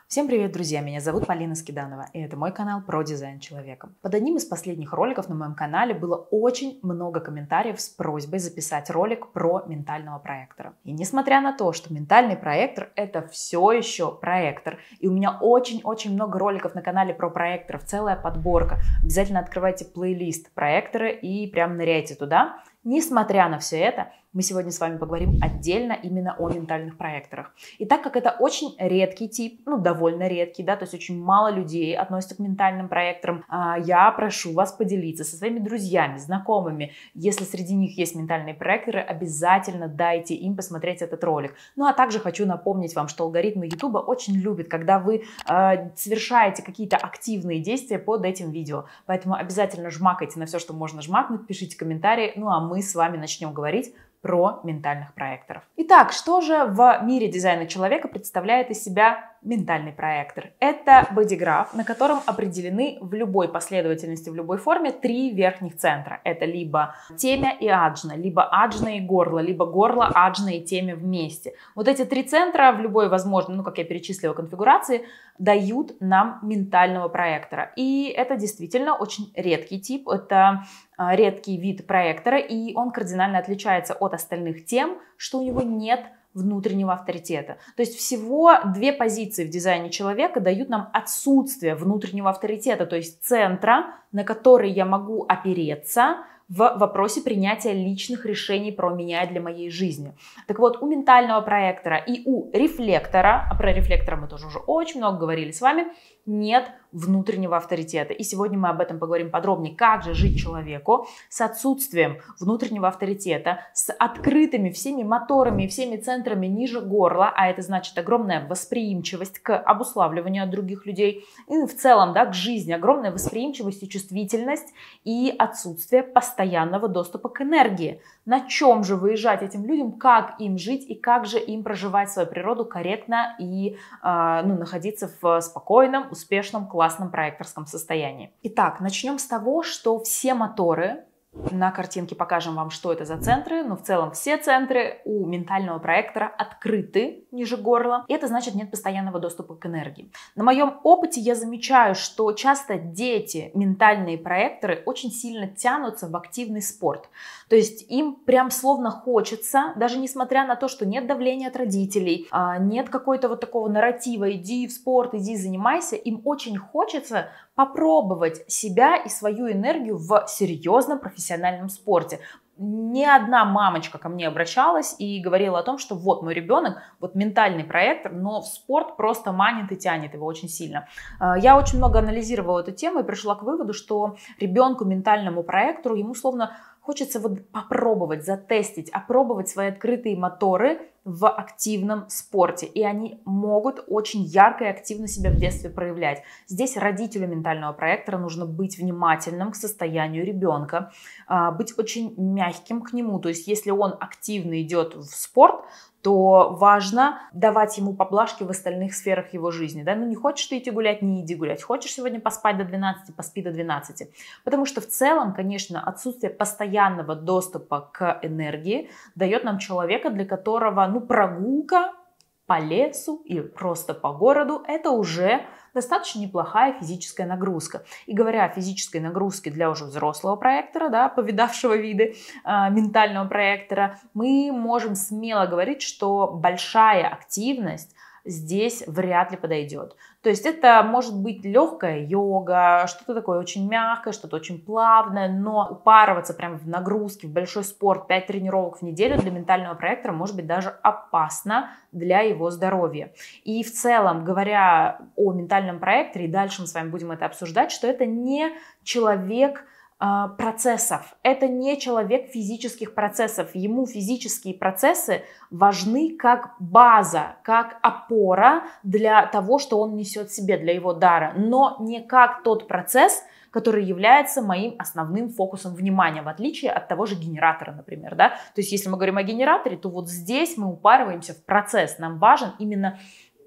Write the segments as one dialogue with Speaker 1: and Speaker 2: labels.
Speaker 1: Всем привет, друзья! Меня зовут Полина Скиданова, и это мой канал про дизайн человека. Под одним из последних роликов на моем канале было очень много комментариев с просьбой записать ролик про ментального проектора. И несмотря на то, что ментальный проектор — это все еще проектор, и у меня очень-очень много роликов на канале про проекторов, целая подборка, обязательно открывайте плейлист проекторы и прям ныряйте туда. Несмотря на все это, мы сегодня с вами поговорим отдельно именно о ментальных проекторах. И так как это очень редкий тип, довольно редкий, то есть очень мало людей относятся к ментальным проекторам, я прошу вас поделиться со своими друзьями, знакомыми. Если среди них есть ментальные проекторы, обязательно дайте им посмотреть этот ролик. А также хочу напомнить вам, что алгоритмы YouTube очень любят, когда вы совершаете какие-то активные действия под этим видео. Поэтому обязательно жмакайте на все, что можно жмакнуть, пишите комментарии, а мы с вами начнем говорить про ментальных проекторов. Итак, что же в мире дизайна человека представляет из себя ментальный проектор? Это бодиграф, на котором определены в любой последовательности, в любой форме 3 верхних центра. Это либо темя и аджна, либо аджна и горло, либо горло, аджна и темя вместе. Вот эти 3 центра в любой возможной, как я перечислила, конфигурации дают нам ментального проектора. И это действительно очень редкий тип, это редкий вид проектора, и он кардинально отличается от остальных тем, что у него нет внутреннего авторитета. То есть всего 2 позиции в дизайне человека дают нам отсутствие внутреннего авторитета, то есть центра, на который я могу опереться в вопросе принятия личных решений про меня и для моей жизни. Так вот, у ментального проектора и у рефлектора, а про рефлектора мы тоже уже очень много говорили с вами, нет внутреннего авторитета. И сегодня мы об этом поговорим подробнее, как же жить человеку с отсутствием внутреннего авторитета, с открытыми всеми моторами и всеми центрами ниже горла, а это значит огромная восприимчивость к обуславливанию от других людей, и в целом к жизни, огромная восприимчивость и чувствительность, и отсутствие постоянного доступа к энергии. На чем же выезжать этим людям, как им жить и как же им проживать свою природу корректно и находиться в спокойном, успешном, классном проекторском состоянии. Итак, начнем с того, что все моторы, на картинке покажем вам, что это за центры, но в целом все центры у ментального проектора открыты ниже горла, и это значит нет постоянного доступа к энергии. На моем опыте я замечаю, что часто дети, ментальные проекторы, очень сильно тянутся в активный спорт. То есть им прям словно хочется, даже несмотря на то, что нет давления от родителей, нет какой-то вот такого нарратива «иди в спорт, иди занимайся», им очень хочется попробовать себя и свою энергию в серьезном профессиональном спорте. Ни одна мамочка ко мне обращалась и говорила о том, что вот мой ребенок, вот ментальный проектор, но в спорт просто манит и тянет его очень сильно. Я очень много анализировала эту тему и пришла к выводу, что ребенку, ментальному проектору, ему словно хочется попробовать, затестить, опробовать свои открытые моторы в активном спорте. И они могут очень ярко и активно себя в детстве проявлять. Здесь родителю ментального проектора нужно быть внимательным к состоянию ребенка, быть очень мягким к нему. То есть если он активно идет в спорт, то важно давать ему поблажки в остальных сферах его жизни. Не хочешь ты идти гулять, не иди гулять. Хочешь сегодня поспать до 12, поспи до 12. Потому что в целом, конечно, отсутствие постоянного доступа к энергии дает нам человека, для которого прогулка по лесу или просто по городу — это уже достаточно неплохая физическая нагрузка. И говоря о физической нагрузке для уже взрослого проектора, повидавшего виды ментального проектора, мы можем смело говорить, что большая активность здесь вряд ли подойдет. То есть это может быть легкая йога, что-то такое очень мягкое, что-то очень плавное, но упарываться прям в нагрузки, в большой спорт, 5 тренировок в неделю для ментального проектора может быть даже опасно для его здоровья. И в целом, говоря о ментальном проекторе, и дальше мы с вами будем это обсуждать, что это не человек процессов. Это не человек физических процессов. Ему физические процессы важны как база, как опора для того, что он несет в себе, для его дара, но не как тот процесс, который является моим основным фокусом внимания, в отличие от того же генератора, например. То есть если мы говорим о генераторе, то вот здесь мы упарываемся в процесс. Нам важен именно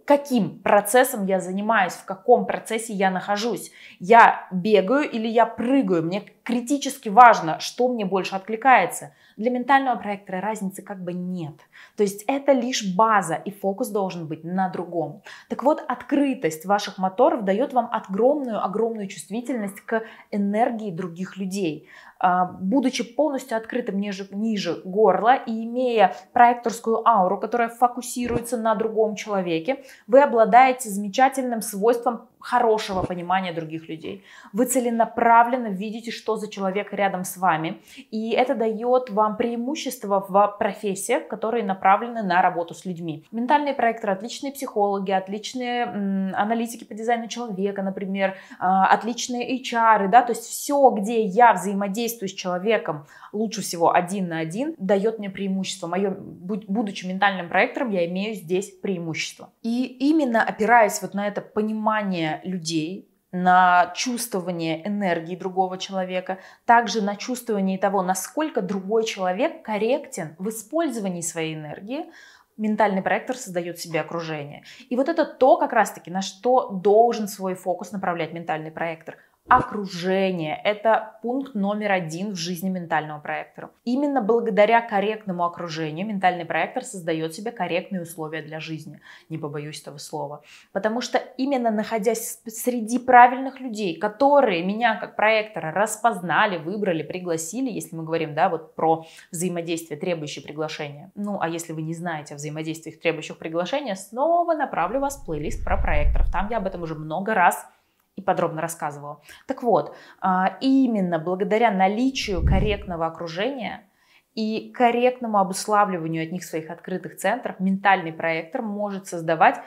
Speaker 1: каким процессом я занимаюсь, в каком процессе я нахожусь. Я бегаю или я прыгаю. Мне критически важно, что мне больше откликается. Для ментального проектора разницы как бы нет. То есть это лишь база, и фокус должен быть на другом. Так вот, открытость ваших моторов дает вам огромную чувствительность к энергии других людей. Будучи полностью открытым ниже горла и имея проекторскую ауру, которая фокусируется на другом человеке, вы обладаете замечательным свойством хорошего понимания других людей. Вы целенаправленно видите, что за человек рядом с вами, и это дает вам преимущество в профессиях, которые направлены на работу с людьми. Ментальные проекторы — отличные психологи, отличные аналитики по дизайну человека, например, отличные HR, да, то есть все, где я взаимодействую с человеком лучше всего 1 на 1, дает мне преимущество. Будучи ментальным проектором, я имею здесь преимущество. И именно опираясь вот на это понимание людей, на чувствование энергии другого человека, также на чувствование того, насколько другой человек корректен в использовании своей энергии, ментальный проектор создает себе окружение. И вот это то, как раз-таки, на что должен свой фокус направлять ментальный проектор. Окружение – это пункт номер 1 в жизни ментального проектора. Именно благодаря корректному окружению ментальный проектор создает себе корректные условия для жизни. Не побоюсь этого слова. Потому что именно находясь среди правильных людей, которые меня как проектора распознали, выбрали, пригласили, если мы говорим, да, вот про взаимодействие, требующее приглашения. Ну, а если вы не знаете о взаимодействиях, требующих приглашения, снова направлю вас в плейлист про проекторов. Там я об этом уже много раз и подробно рассказывала. Так вот, именно благодаря наличию корректного окружения и корректному обуславливанию от них своих открытых центров ментальный проектор может создавать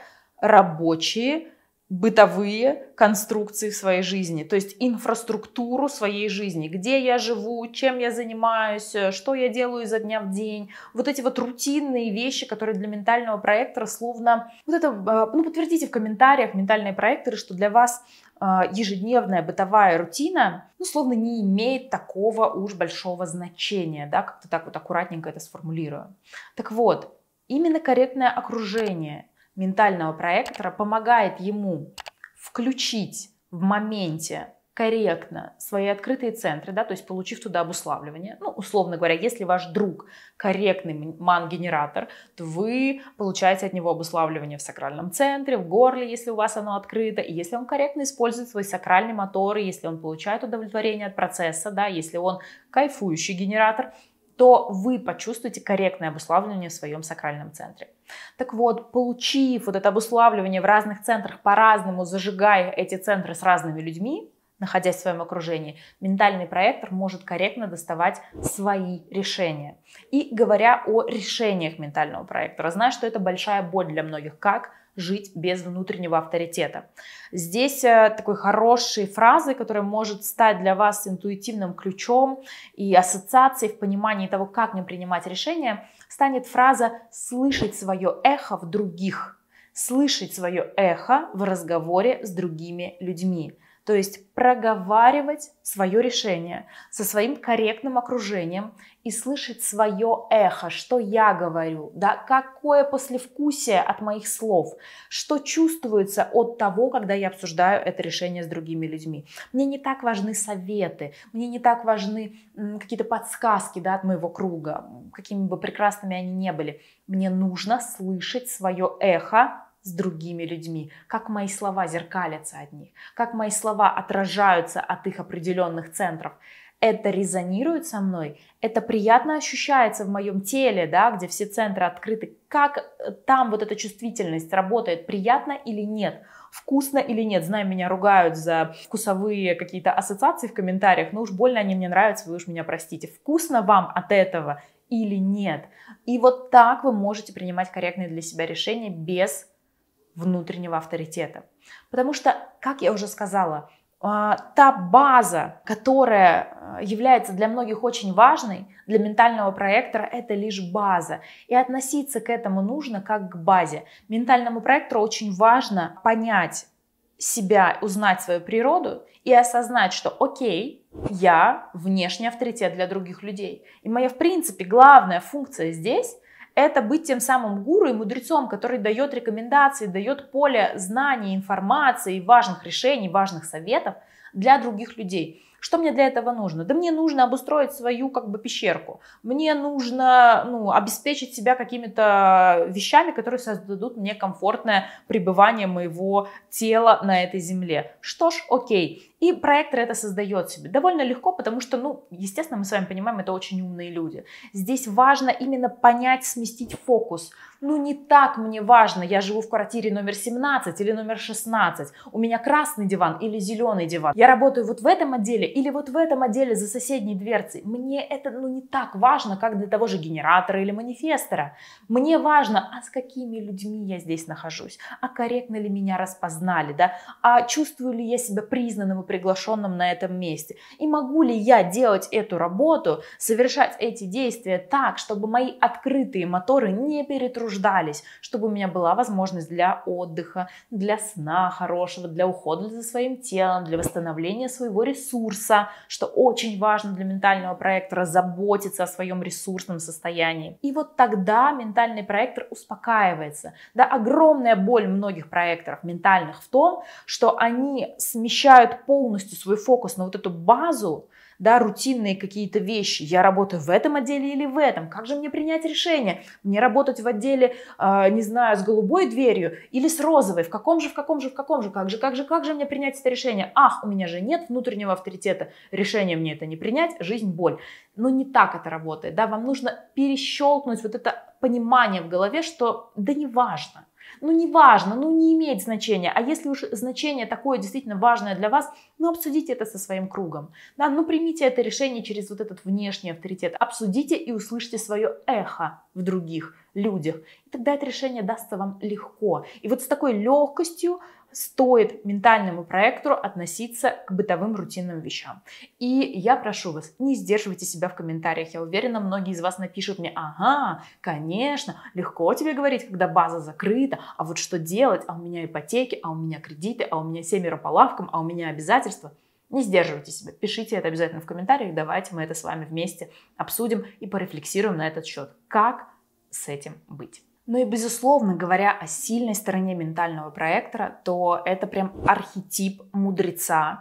Speaker 1: рабочие, бытовые конструкции в своей жизни, то есть инфраструктуру своей жизни, где я живу, чем я занимаюсь, что я делаю изо дня в день. Вот эти вот рутинные вещи, которые для ментального проектора словно... Вот это, подтвердите в комментариях, ментальные проекторы, что для вас ежедневная бытовая рутина, словно не имеет такого уж большого значения, да, как-то так вот аккуратненько это сформулирую. Так вот, именно корректное окружение ментального проектора помогает ему включить в моменте корректно свои открытые центры, да, то есть получив туда обуславливание. Условно говоря, если ваш друг корректный ман-генератор, то вы получаете от него обуславливание в сакральном центре, в горле, если у вас оно открыто, и если он корректно использует свой сакральный мотор, если он получает удовлетворение от процесса, да, если он кайфующий генератор, то вы почувствуете корректное обуславливание в своем сакральном центре. Так вот, получив вот это обуславливание в разных центрах, по-разному зажигая эти центры с разными людьми, находясь в своем окружении, ментальный проектор может корректно доставать свои решения. И говоря о решениях ментального проектора, знаю, что это большая боль для многих. Как жить без внутреннего авторитета? Здесь такой хорошей фразой, которая может стать для вас интуитивным ключом и ассоциацией в понимании того, как мне принимать решения, станет фраза «слышать свое эхо в других», слышать свое эхо в разговоре с другими людьми. То есть проговаривать свое решение со своим корректным окружением и слышать свое эхо, что я говорю, да, какое послевкусие от моих слов, что чувствуется от того, когда я обсуждаю это решение с другими людьми. Мне не так важны советы, мне не так важны какие-то подсказки, да, от моего круга, какими бы прекрасными они ни были. Мне нужно слышать свое эхо с другими людьми, как мои слова зеркалятся от них, как мои слова отражаются от их определенных центров. Это резонирует со мной, это приятно ощущается в моем теле, да, где все центры открыты. Как там вот эта чувствительность работает, приятно или нет, вкусно или нет. Знаю, меня ругают за вкусовые какие-то ассоциации в комментариях, но уж больно они мне нравятся, вы уж меня простите. Вкусно вам от этого или нет? И вот так вы можете принимать корректные для себя решения без внутреннего авторитета. Потому что, как я уже сказала, та база, которая является для многих очень важной, для ментального проектора это лишь база. И относиться к этому нужно как к базе. Ментальному проектору очень важно понять себя, узнать свою природу и осознать, что окей, я внешний авторитет для других людей. И моя, в принципе, главная функция здесь — Это быть тем самым гуру и мудрецом, который дает рекомендации, дает поле знаний, информации, важных решений, важных советов для других людей. Что мне для этого нужно? Да мне нужно обустроить свою пещерку. Мне нужно обеспечить себя какими-то вещами, которые создадут мне комфортное пребывание моего тела на этой земле. Что ж, окей. И проектор это создает себе довольно легко, потому что, естественно, мы с вами понимаем, это очень умные люди. Здесь важно именно понять, сместить фокус. Не так мне важно, я живу в квартире номер 17 или номер 16, у меня красный диван или зеленый диван. Я работаю вот в этом отделе или вот в этом отделе за соседней дверцей. Мне это не так важно, как для того же генератора или манифестора. Мне важно, а с какими людьми я здесь нахожусь, а корректно ли меня распознали, да? А чувствую ли я себя признанным и приглашенным на этом месте. И могу ли я делать эту работу, совершать эти действия так, чтобы мои открытые моторы не перетруждались, чтобы у меня была возможность для отдыха, для сна хорошего, для ухода за своим телом, для восстановления своего ресурса, что очень важно для ментального проектора, заботиться о своем ресурсном состоянии. И вот тогда ментальный проектор успокаивается. Да, огромная боль многих проекторов ментальных в том, что они смещают полностью свой фокус на вот эту базу, да, рутинные какие-то вещи. Я работаю в этом отделе или в этом? Как же мне принять решение? Мне работать в отделе, не знаю, с голубой дверью или с розовой? В каком же? Как же мне принять это решение? Ах, у меня же нет внутреннего авторитета. Решение мне это не принять, жизнь, боль. Но не так это работает. Да? Вам нужно перещелкнуть вот это понимание в голове, что да не важно. Не важно, не имеет значения. А если уж значение такое действительно важное для вас, обсудите это со своим кругом. Да, примите это решение через вот этот внешний авторитет. Обсудите и услышьте свое эхо в других людях. И тогда это решение дастся вам легко. И вот с такой легкостью стоит ментальному проектору относиться к бытовым рутинным вещам. И я прошу вас, не сдерживайте себя в комментариях. Я уверена, многие из вас напишут мне: ага, конечно, легко тебе говорить, когда база закрыта, а вот что делать, а у меня ипотеки, а у меня кредиты, а у меня 7 по лавкам, а у меня обязательства. Не сдерживайте себя, пишите это обязательно в комментариях, давайте мы это с вами вместе обсудим и порефлексируем на этот счет. Как с этим быть? И, безусловно, говоря о сильной стороне ментального проектора, то это прям архетип мудреца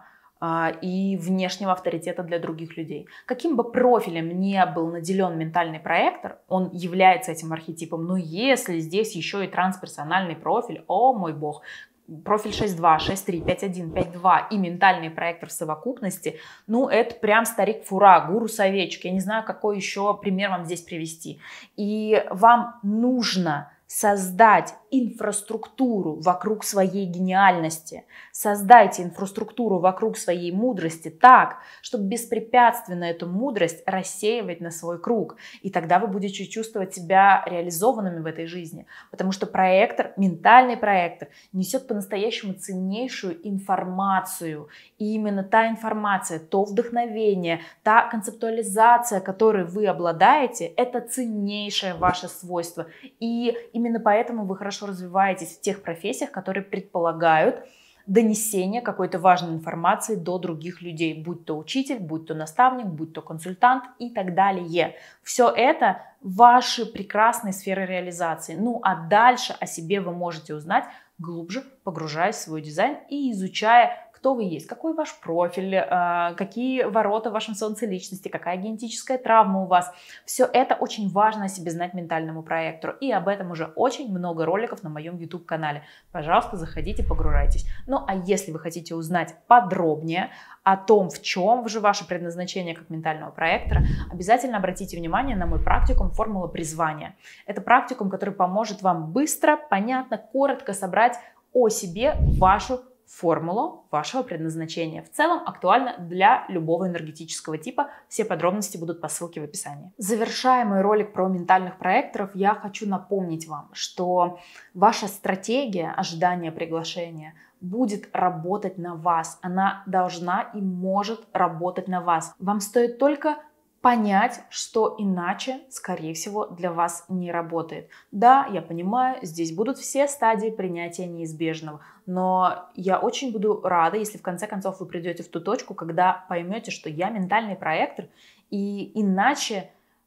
Speaker 1: и внешнего авторитета для других людей. Каким бы профилем ни был наделен ментальный проектор, он является этим архетипом. Но если здесь еще и трансперсональный профиль, о мой бог, профиль 6.2, 6.3, 5.1, 5.2 и ментальный проектор в совокупности, это прям старик-фура, гуру-советчик. Я не знаю, какой еще пример вам здесь привести. И вам нужно создать инфраструктуру вокруг своей гениальности. Создайте инфраструктуру вокруг своей мудрости так, чтобы беспрепятственно эту мудрость рассеивать на свой круг. И тогда вы будете чувствовать себя реализованными в этой жизни. Потому что проектор, ментальный проектор, несет по-настоящему ценнейшую информацию. И именно та информация, то вдохновение, та концептуализация, которой вы обладаете, это ценнейшее ваше свойство. И именно поэтому вы хорошо развиваетесь в тех профессиях, которые предполагают донесение какой-то важной информации до других людей, будь то учитель, будь то наставник, будь то консультант и так далее. Все это ваши прекрасные сферы реализации. А дальше о себе вы можете узнать, глубже погружаясь в свой дизайн и изучая, кто вы есть, какой ваш профиль, какие ворота в вашем солнце личности, какая генетическая травма у вас. Все это очень важно о себе знать ментальному проектору. И об этом уже очень много роликов на моем YouTube-канале. Пожалуйста, заходите, погружайтесь. А если вы хотите узнать подробнее о том, в чем же ваше предназначение как ментального проектора, обязательно обратите внимание на мой практикум «Формула призвания». Это практикум, который поможет вам быстро, понятно, коротко собрать о себе вашу формулу вашего предназначения. В целом актуально для любого энергетического типа. Все подробности будут по ссылке в описании. Завершая мой ролик про ментальных проекторов, я хочу напомнить вам, что ваша стратегия ожидания приглашения будет работать на вас. Она должна и может работать на вас. Вам стоит только понять, что иначе, скорее всего, для вас не работает. Да, я понимаю, здесь будут все стадии принятия неизбежного, но я очень буду рада, если в конце концов вы придете в ту точку, когда поймете, что я ментальный проектор, и иначе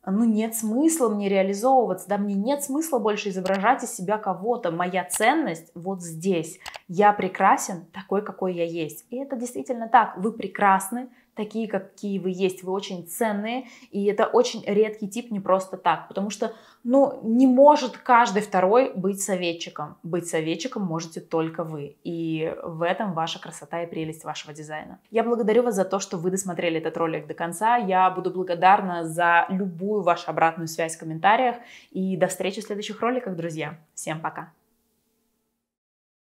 Speaker 1: ну, нет смысла мне реализовываться, да, мне нет смысла больше изображать из себя кого-то. Моя ценность вот здесь. Я прекрасен такой, какой я есть. И это действительно так. Вы прекрасны, такие, какие вы есть, вы очень ценные, и это очень редкий тип не просто так, потому что, ну, не может каждый второй быть советчиком. Быть советчиком можете только вы, и в этом ваша красота и прелесть вашего дизайна. Я благодарю вас за то, что вы досмотрели этот ролик до конца, я буду благодарна за любую вашу обратную связь в комментариях, и до встречи в следующих роликах, друзья. Всем пока!